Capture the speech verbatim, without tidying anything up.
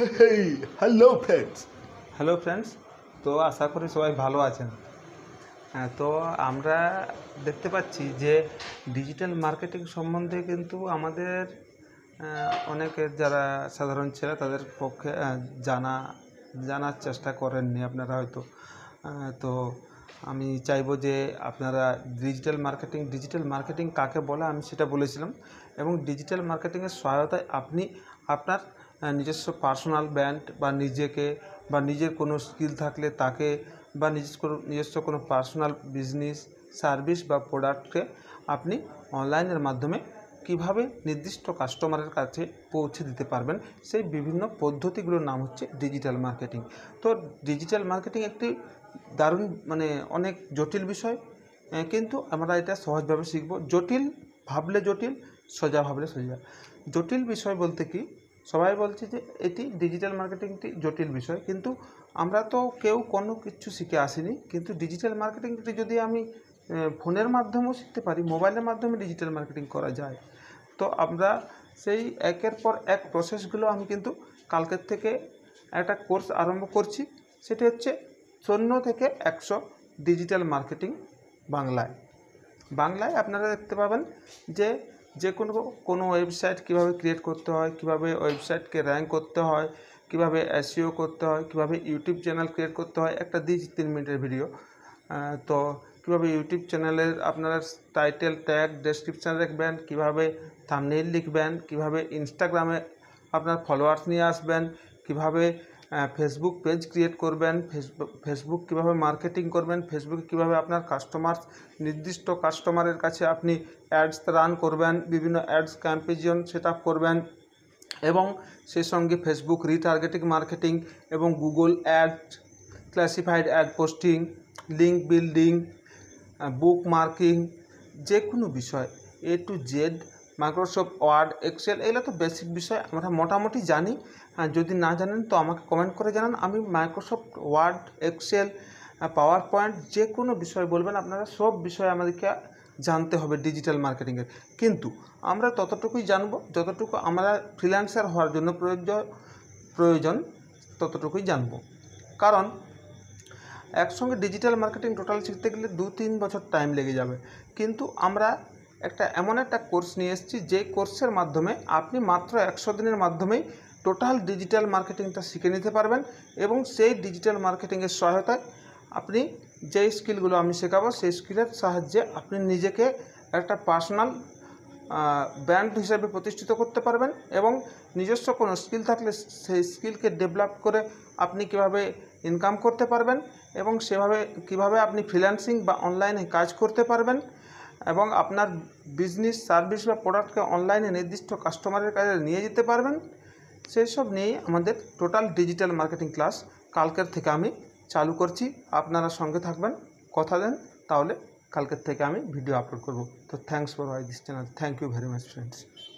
হেই hello friends. Hello friends. তো আশা করি সবাই ভালো আছেন। হ্যাঁ, তো আমরা দেখতে পাচ্ছি যে ডিজিটাল মার্কেটিং সম্বন্ধে কিন্তু আমাদের আহ, অনেকের যারা সাধারণ ছেলে তাদের পক্ষে আহ, জানা জানার চেষ্টা করেননি আপনারা হয়তো। আহ, তো আমি চাইবো যে আপনারা ডিজিটাল মার্কেটিং ডিজিটাল মার্কেটিং কাকে বলে আমি সেটা বলেছিলাম, এবং ডিজিটাল মার্কেটিংয়ের সহায়তায় আপনি আপনার আহ, নিজস্ব পার্সোনাল ব্র্যান্ড বা নিজেকে বা নিজের কোনো স্কিল থাকলে তাকে বা নিজস্ব কোনো নিজস্ব কোনো পার্সোনাল বিজনেস সার্ভিস বা প্রোডাক্টকে আপনি অনলাইনের মাধ্যমে কিভাবে নির্দিষ্ট কাস্টমারের কাছে পৌঁছে দিতে পারবেন, সেই বিভিন্ন পদ্ধতিগুলোর নাম হচ্ছে ডিজিটাল মার্কেটিং। তো ডিজিটাল মার্কেটিং একটি দারুণ মানে অনেক জটিল বিষয়, আহ, কিন্তু আমরা এটা সহজভাবে শিখব। জটিল ভাবলে জটিল, সোজা ভাবলে সোজা। জটিল বিষয় বলতে কি, সবাই বলছে যে এটি ডিজিটাল মার্কেটিংটি জটিল বিষয়, কিন্তু আমরা তো কেউ কোনো কিছু শিখে আসিনি। কিন্তু ডিজিটাল মার্কেটিংটি যদি আমি আহ, ফোনের মাধ্যমেও শিখতে পারি, মোবাইলের মাধ্যমে ডিজিটাল মার্কেটিং করা যায়। তো আমরা সেই একের পর এক প্রসেসগুলো আমি কিন্তু কালকের থেকে একটা কোর্স আরম্ভ করছি। সেটি হচ্ছে শূন্য থেকে একশো ডিজিটাল মার্কেটিং বাংলায়। বাংলায় আপনারা দেখতে পাবেন যে যে কোনো কোনো ওয়েবসাইট কীভাবে ক্রিয়েট করতে হয়, কীভাবে ওয়েবসাইটকে র্যাঙ্ক করতে হয়, কীভাবে এসইও করতে হয়, কীভাবে ইউটিউব চ্যানেল ক্রিয়েট করতে হয়, একটা দুই তিন মিনিটের ভিডিও। তো কীভাবে ইউটিউব চ্যানেলের আপনারা টাইটেল ট্যাগ ডেসক্রিপশান রাখবেন, কীভাবে থাম্বনেইল লিখবেন, কীভাবে ইনস্টাগ্রামে আপনার ফলোয়ার্স নিয়ে আসবেন, কীভাবে ফেসবুক পেজ ক্রিয়েট করবেন, ফেসবুক ফেসবুক কীভাবে মার্কেটিং করবেন, ফেসবুকে কীভাবে আপনার কাস্টমার নির্দিষ্ট কাস্টমারের কাছে আপনি অ্যাডস রান করবেন, বিভিন্ন অ্যাডস ক্যাম্পেজিয়ন সেট আপ করবেন, এবং সেই সঙ্গে ফেসবুক রিটার্গেটিং মার্কেটিং এবং Google ad, classified ad posting, link building, bookmarking, যে কোনো বিষয় A to Z, Microsoft Word, Excel, এগুলো তো বেসিক বিষয় আমরা মোটামুটি জানি। যদি না জানেন তো আমাকে কমেন্ট করে জানান। আমি Microsoft Word, Excel, PowerPoint, যে কোনো বিষয় বলবেন আপনারা, সব বিষয় আমাদেরকে জানতে হবে ডিজিটাল মার্কেটিংয়ের। কিন্তু আমরা ততটুকুই জানবো যতটুকু আমরা ফ্রিল্যান্সার হওয়ার জন্য প্রয়োজন প্রয়োজন ততটুকুই জানবো। কারণ একসঙ্গে ডিজিটাল মার্কেটিং টোটাল শিখতে গেলে দু তিন বছর টাইম লেগে যাবে। কিন্তু আমরা একটা এমন একটা কোর্স নিয়ে এসেছি যে কোর্সের মাধ্যমে আপনি মাত্র একশো দিনের মাধ্যমেই টোটাল ডিজিটাল মার্কেটিংটা শিখে নিতে পারবেন, এবং সেই ডিজিটাল মার্কেটিংয়ের সহায়তায় আপনি যেই স্কিলগুলো আমি শেখাবো সেই স্কিলের সাহায্যে আপনি নিজেকে একটা পার্সোনাল ব্র্যান্ড হিসেবে প্রতিষ্ঠিত করতে পারবেন, এবং নিজস্ব কোনো স্কিল থাকলে সেই স্কিলকে ডেভেলপ করে আপনি কীভাবে ইনকাম করতে পারবেন, এবং সেভাবে কিভাবে আপনি ফ্রিল্যান্সিং বা অনলাইনে কাজ করতে পারবেন, এবং আপনার বিজনেস সার্ভিস বা প্রোডাক্টকে অনলাইনে নির্দিষ্ট কাস্টমারের কাছে নিয়ে যেতে পারবেন। সেই সব নিয়েই আমাদের টোটাল ডিজিটাল মার্কেটিং ক্লাস কালকের থেকে আমি চালু করছি। আপনারা সঙ্গে থাকবেন, কথা দেন, তাহলে কালকের থেকে আমি ভিডিও আপলোড করব। তো thanks for watch this channel. Thank you very much friends.